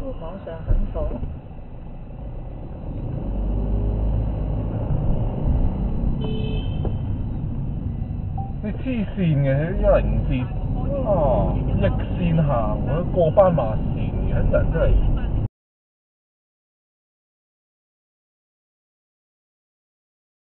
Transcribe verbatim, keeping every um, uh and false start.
網上很火。 你黐線嘅一零節，啊逆線行，過斑馬線嘅，啲人真係〜